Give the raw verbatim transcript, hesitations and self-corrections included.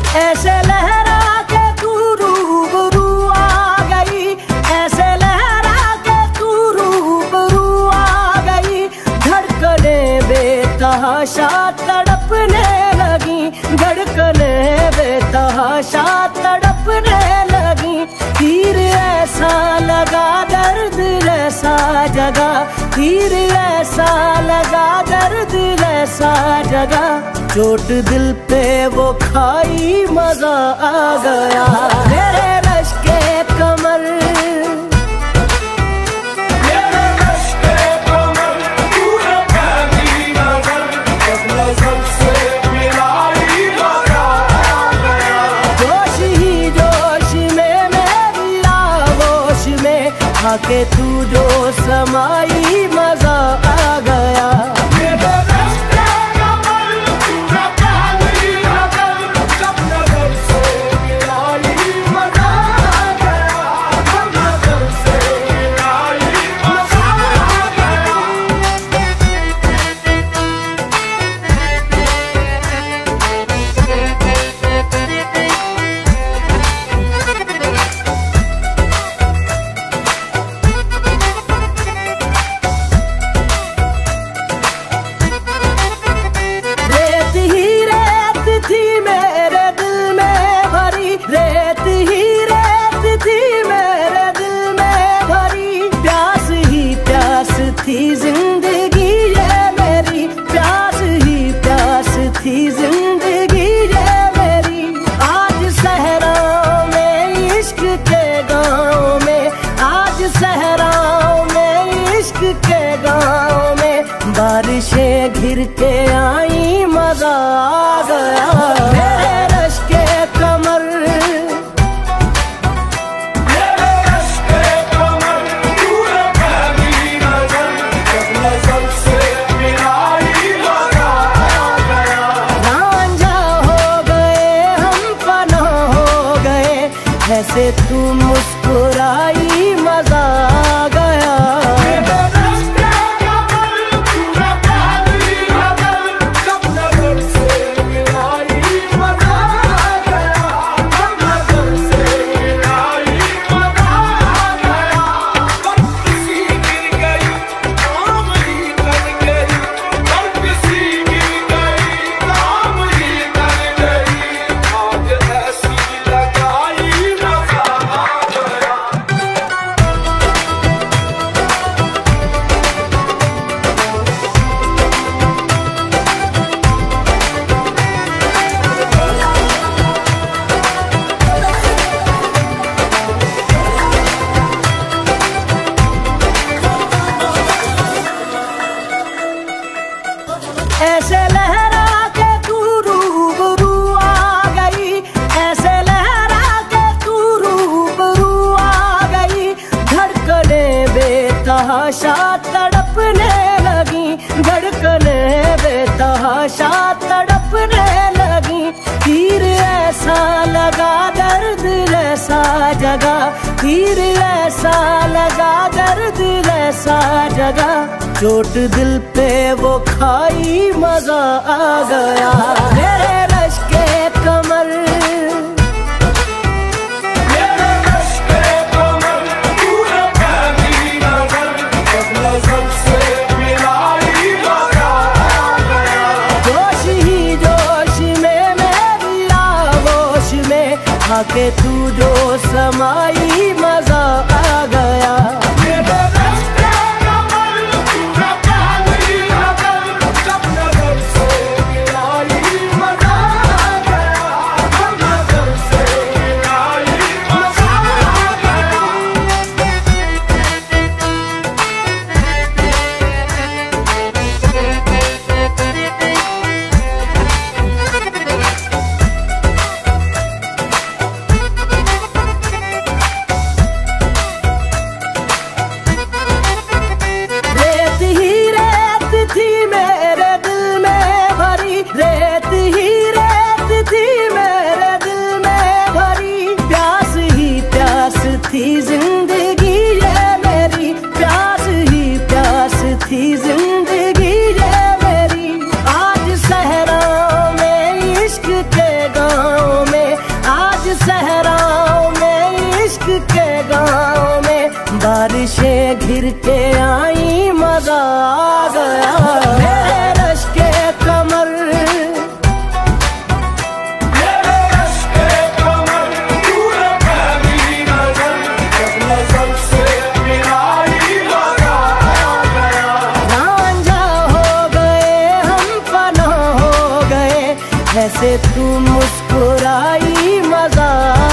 ऐसे लहरा के तू रूबरू आ गई, ऐसे लहरा के तू रूबरू आ गई। धड़कने बेतहाशा तड़पने लगी, धड़कने बेतहाशा तड़पने लगी। तीर ऐसा लगा दर्द ऐसा जगा, तीर ऐसा लगा दर्द ऐसा जगा। चोट दिल पे वो खाई मजा आ गया। मेरे रश के कमर, मेरे रश के कमर, तूने पहली नजर, जब नजर से मिलाई मजा आ गया। जोश ही जोश में मेरी आगोश में आके तू जो समाई मजा आ गया। रेत ही रेत थी मेरे दिल में भरी, प्यास ही प्यास थी जिंदगी ये मेरी, प्यास ही प्यास थी जिंदगी ये मेरी। आज सहराओं में इश्क के गाँव में, आज सहराओं में इश्क के गाँव में बारिशें घिर के आई मजा आ गया। मेरे रश के कमर, ऐसे तू मुस्कुराई मजा आ गया। ऐसे लहरा के तू रूबरू आ गई, ऐसे लहरा के तू रूबरू आ गई। धड़कने बेतहाशा तड़पने लगी, धड़कने बेतहाशा तड़पने लगी। तीर ऐसा लगा दर्द ऐसा जगा, तीर ऐसा लगा दर्द ऐसा जगा। चोट दिल पे वो खाई मजा आ गया। मेरे रश के कमर, मेरे रश के कमर, तूने पहली नजर, जब नजर से मिलाई मजा आ गया। जोश ही जोश में मेरी आगोश में आके तू जो समाई मजा आ गया। ऐसे तू मुस्कुराई मजा